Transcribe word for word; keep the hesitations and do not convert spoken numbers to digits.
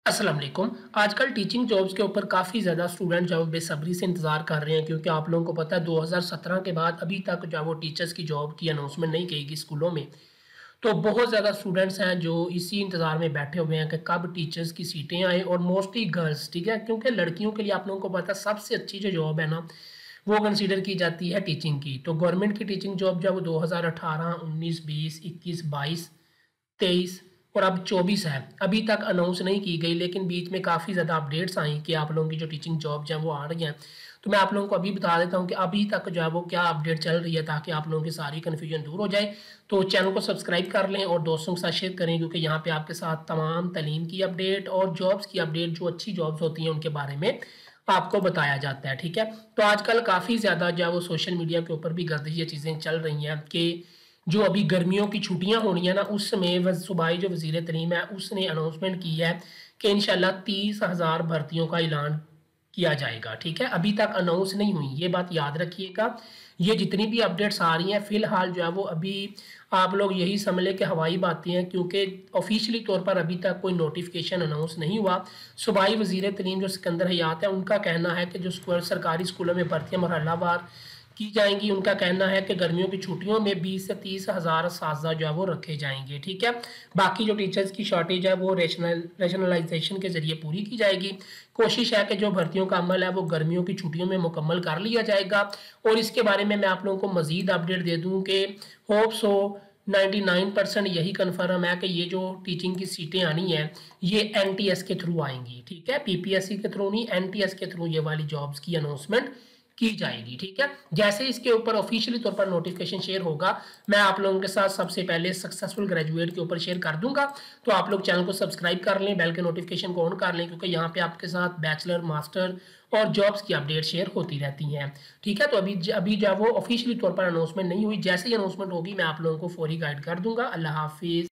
अस्सलाम वालेकुम। आजकल टीचिंग जॉब्स के ऊपर काफ़ी ज़्यादा स्टूडेंट जो है बेसब्री से इंतज़ार कर रहे हैं क्योंकि आप लोगों को पता है दो हज़ार सत्रह के बाद अभी तक जो है वो टीचर्स की जॉब की अनाउंसमेंट नहीं की गई स्कूलों में। तो बहुत ज़्यादा स्टूडेंट्स हैं जो इसी इंतज़ार में बैठे हुए हैं कि कब टीचर्स की सीटें आएँ और मोस्टली गर्ल्स, ठीक है? क्योंकि लड़कियों के लिए आप लोगों को पता है सबसे अच्छी जो जॉब है ना, वो कंसीडर की जाती है टीचिंग की। तो गवर्नमेंट की टीचिंग जॉब जो है वो दो हज़ार अठारह, उन्नीस, बीस, इक्कीस, बाईस, तेईस और अब चौबीस है। अभी तक अनाउंस नहीं की गई लेकिन बीच में काफ़ी ज़्यादा अपडेट्स आई कि आप लोगों की जो टीचिंग जॉब्स हैं वो आ रही हैं। तो मैं आप लोगों को अभी बता देता हूँ कि अभी तक जो है वो क्या अपडेट चल रही है ताकि आप लोगों की सारी कन्फ्यूजन दूर हो जाए। तो चैनल को सब्सक्राइब कर लें और दोस्तों के साथ शेयर करें क्योंकि यहाँ पे आपके साथ तमाम तालीम की अपडेट और जॉब्स की अपडेट जो अच्छी जॉब्स होती हैं उनके बारे में आपको बताया जाता है, ठीक है? तो आजकल काफ़ी ज़्यादा जो है वो सोशल मीडिया के ऊपर भी गर्दिश ये चीज़ें चल रही हैं कि जो अभी गर्मियों की छुट्टियां होनी है ना, उस समय वह सूबाई जो वज़ीर तरीम है उसने अनाउंसमेंट की है कि इंशाल्लाह तीस हज़ार भर्तियों का ऐलान किया जाएगा, ठीक है? अभी तक अनाउंस नहीं हुई, ये बात याद रखिएगा। ये जितनी भी अपडेट्स आ रही हैं फ़िलहाल जो है वो अभी आप लोग यही समझ लें कि हवाई बातें हैं क्योंकि ऑफ़िशियली तौर पर अभी तक कोई नोटिफ़िकेशन अनाउंस नहीं हुआ। सूबाई वज़ीर तरीम जो सिकंदर हयात है उनका कहना है कि जो स्कूल सरकारी स्कूलों में भर्तियाँ मरहलावार की जाएंगी। उनका कहना है कि गर्मियों की छुट्टियों में बीस से तीस हज़ार असातिज़ा जो है वो रखे जाएंगे, ठीक है? बाकी जो टीचर्स की शॉर्टेज है वो रेशनल रेशनलाइजेशन के ज़रिए पूरी की जाएगी। कोशिश है कि जो भर्तियों का अमल है वो गर्मियों की छुट्टियों में मुकम्मल कर लिया जाएगा और इसके बारे में मैं आप लोगों को मज़ीद अपडेट दे दूँ कि होप सो निन्यानवे परसेंट यही कन्फर्म है कि ये जो टीचिंग की सीटें आनी हैं ये एन टी एस के थ्रू आएंगी, ठीक है? पी पी एस सी के थ्रू नहीं, एन टी एस के थ्रू ये वाली जॉब्स की अनाउंसमेंट की जाएगी, ठीक है? जैसे इसके ऊपर ऑफिशियली तौर पर नोटिफिकेशन शेयर होगा मैं आप लोगों के साथ सबसे पहले सक्सेसफुल ग्रेजुएट के ऊपर शेयर कर दूंगा। तो आप लोग चैनल को सब्सक्राइब कर लें, बेल के नोटिफिकेशन को ऑन कर लें क्योंकि यहाँ पे आपके साथ बैचलर, मास्टर और जॉब्स की अपडेट शेयर होती रहती हैं, ठीक है? तो अभी अभी जो वो ऑफिशियली तौर पर अनाउंसमेंट नहीं हुई, जैसे ही अनाउंसमेंट होगी मैं आप लोगों को फौरी गाइड कर दूंगा। अल्लाह हाफिज़।